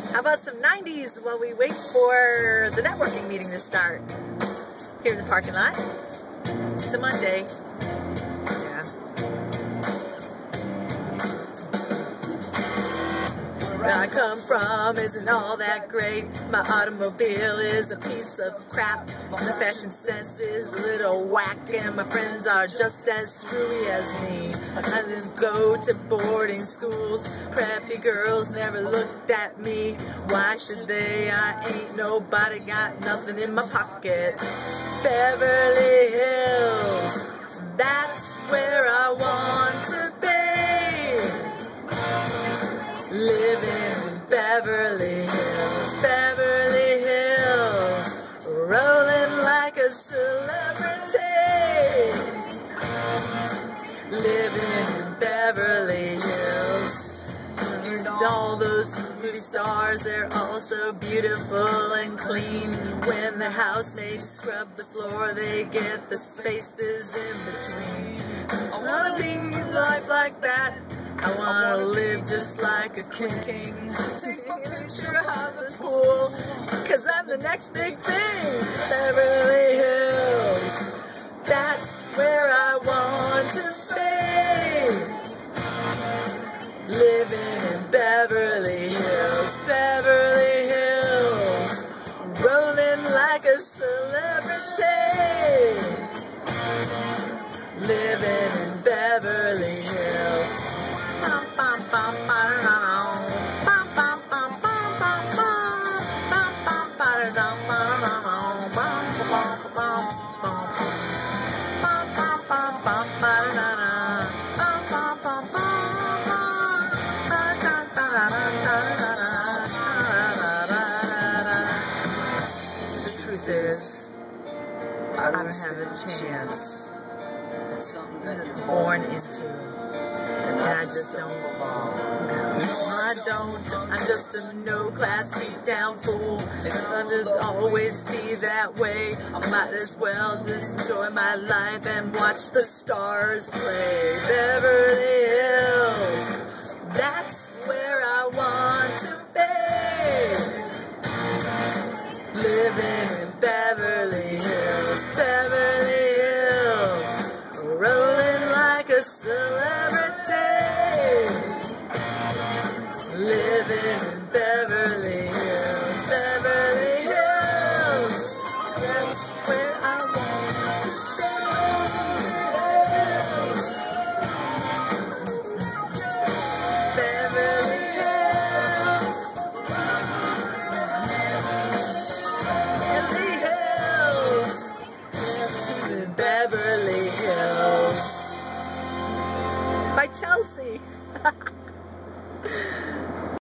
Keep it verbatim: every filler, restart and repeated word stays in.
How about some nineties while we wait for the networking meeting to start? Here in the parking lot. It's a Monday. Yeah. Where I come from isn't all that great. My automobile is a piece of crap. My fashion sense is a little whack, and my friends are just as screwy as me. I didn't go to boarding schools. Preppy girls never looked at me. Why should they? I ain't nobody, got nothing in my pocket. Beverly Hills, that's where I want to be. Living in Beverly Hills, Beverly Hills, rolling like a celebrity. Living in Beverly Hills. And all those movie stars, they're all so beautiful and clean. When the housemates scrub the floor, they get the spaces in between. I wanna live life like that. I wanna live just like a king. Take a picture of the pool, cause I'm the next big thing. Beverly Hills, that's where I want to be. Living in Beverly Hills, Beverly Hills, rolling like a celebrity. Living in Beverly Hills. The truth is, I don't have a chance. It's something that you're born into, and I just don't belong. No, I don't. I'm just a no-class, beat-down fool, and I'll just always be that way. I might as well just enjoy my life and watch the stars play. Beverly Hills, that's where I want to be. Living in Beverly Hills, Beverly Hills, rolling like a celebrity. Living in Beverly Hills, Beverly Hills, that's where I want to be. Beverly Hills, Beverly Hills, by Chelsea.